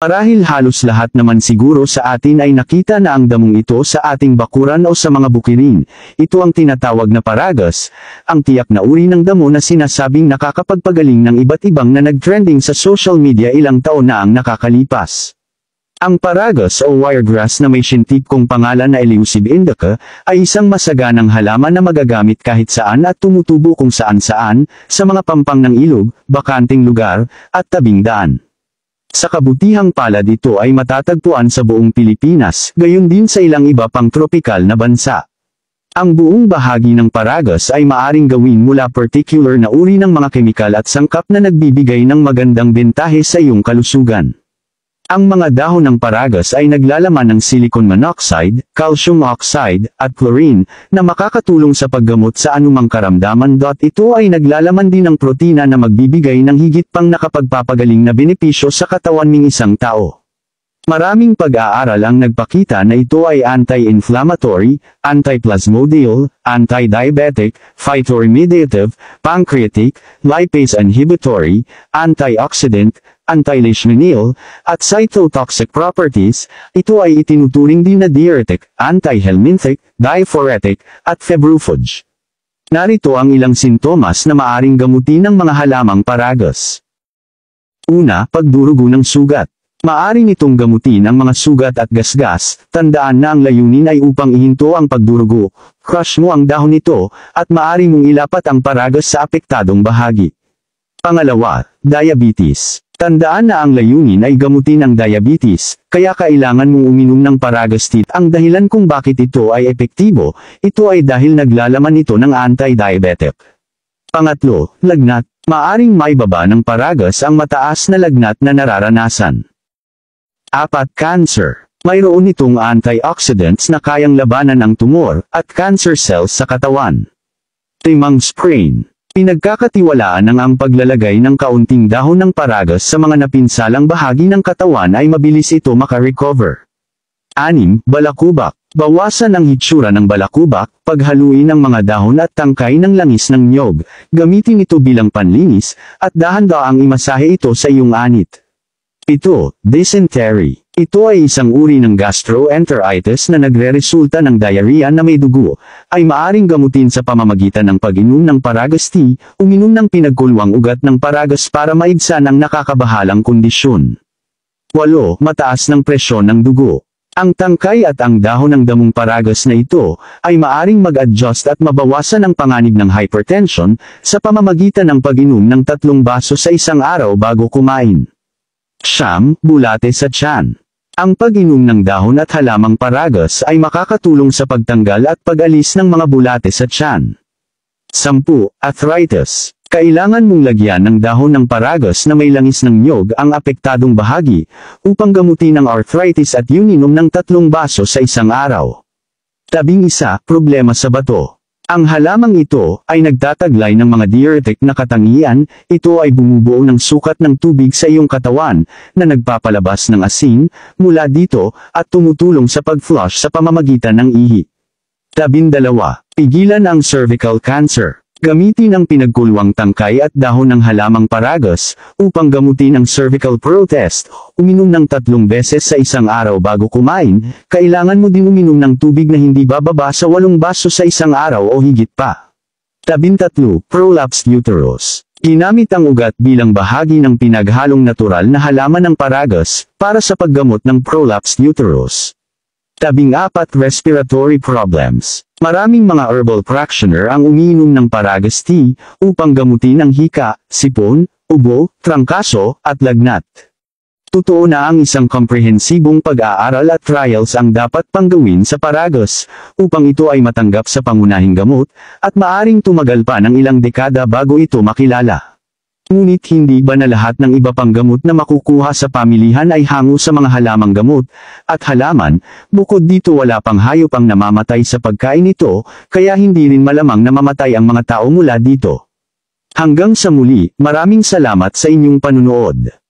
Marahil halos lahat naman siguro sa atin ay nakita na ang damong ito sa ating bakuran o sa mga bukirin. Ito ang tinatawag na paragas, ang tiyak na uri ng damo na sinasabing nakakapagpagaling ng iba't ibang na nag-trending sa social media ilang taon na ang nakakalipas. Ang paragas o wiregrass na may siyentipikong pangalan na Eleusis indica, ay isang masaganang halaman na magagamit kahit saan at tumutubo kung saan-saan, sa mga pampang ng ilog, bakanting lugar, at tabing daan. Sa kabutihang palad ito ay matatagpuan sa buong Pilipinas, gayon din sa ilang iba pang tropikal na bansa. Ang buong bahagi ng paragas ay maaring gawin mula particular na uri ng mga kemikal at sangkap na nagbibigay ng magandang bentahe sa iyong kalusugan. Ang mga dahon ng paragas ay naglalaman ng silicon monoxide, calcium oxide, at chlorine, na makakatulong sa paggamot sa anumang karamdaman. Ito ay naglalaman din ng protina na magbibigay ng higit pang nakapagpapagaling na benepisyo sa katawan ng isang tao. Maraming pag-aaral ang nagpakita na ito ay anti-inflammatory, anti-plasmodial, anti-diabetic, phytoremediative, pancreatic, lipase inhibitory, antioxidant, anti-leishmanial, at cytotoxic properties. Ito ay itinuturing din na diuretic, anti-helminthic, diaphoretic, at februfuge. Narito ang ilang sintomas na maaring gamutin ng mga halamang paragas. Una, pagdurugo ng sugat. Maaring itong gamutin ang mga sugat at gasgas. Tandaan na ang layunin ay upang ihinto ang pagdurugo. Crush mo ang dahon nito, at maaari mong ilapat ang paragas sa apektadong bahagi. Pangalawa, diabetes. Tandaan na ang layunin ay gamutin ang diabetes, kaya kailangan mong uminom ng paragas tea. Ang dahilan kung bakit ito ay epektibo, ito ay dahil naglalaman ito ng anti-diabetic. Pangatlo, lagnat. Maaring maibaba ng paragas ang mataas na lagnat na nararanasan. 4. Cancer. Mayroon itong antioxidants na kayang labanan ang tumor at cancer cells sa katawan. 5. Sprain. Pinagkakatiwalaan ng ang paglalagay ng kaunting dahon ng paragas sa mga napinsalang bahagi ng katawan ay mabilis ito makarecover. 6. Balakubak. Bawasan ang hitsura ng balakubak, paghaluin ng mga dahon at tangkay ng langis ng niyog, gamitin ito bilang panlinis, at dahan-daang imasahe ito sa iyong anit. 7. Dysentery. Ito ay isang uri ng gastroenteritis na nagreresulta ng diarrhea na may dugo, ay maaring gamutin sa pamamagitan ng pag-inom ng paragas tea, uminom ng pinagkulwang ugat ng paragas para maibsan ang nakakabahalang kondisyon. 8. Mataas ng presyon ng dugo. Ang tangkay at ang dahon ng damong paragas na ito, ay maaring mag-adjust at mabawasan ang panganib ng hypertension, sa pamamagitan ng pag-inom ng 3 baso sa isang araw bago kumain. 9. Bulate sa tiyan. Ang pag-inom ng dahon at halamang paragas ay makakatulong sa pagtanggal at pag-alis ng mga bulate sa tiyan. 10. Arthritis. Kailangan mong lagyan ng dahon ng paragas na may langis ng niyog ang apektadong bahagi, upang gamutin ang arthritis at inom ng 3 baso sa isang araw. 11. Problema sa bato. Ang halamang ito ay nagtataglay ng mga diuretic na katangian. Ito ay bumubuo ng sukat ng tubig sa iyong katawan, na nagpapalabas ng asin mula dito, at tumutulong sa pag-flush sa pamamagitan ng ihi. 12. Pigilan ang cervical cancer. Gamitin ang pinagkulwang tangkay at dahon ng halamang paragas, upang gamutin ang cervical protest. Uminom ng 3 beses sa isang araw bago kumain. Kailangan mo din uminom ng tubig na hindi bababa sa 8 baso sa isang araw o higit pa. 13. Prolapsed uterus. Ginamit ang ugat bilang bahagi ng pinaghalong natural na halaman ng paragas, para sa paggamot ng prolapsed uterus. 14. Respiratory problems. Maraming mga herbal practitioner ang umiinom ng paragas tea, upang gamutin ang hika, sipon, ubo, trangkaso, at lagnat. Totoo na ang isang komprehensibong pag-aaral at trials ang dapat pang gawin sa paragas, upang ito ay matanggap sa pangunahing gamot, at maaring tumagal pa ng ilang dekada bago ito makilala. Ngunit hindi ba na lahat ng iba pang gamot na makukuha sa pamilihan ay hango sa mga halamang gamot, at halaman? Bukod dito wala pang hayop ang namamatay sa pagkain nito, kaya hindi rin malamang na mamatay ang mga tao mula dito. Hanggang sa muli, maraming salamat sa inyong panunood.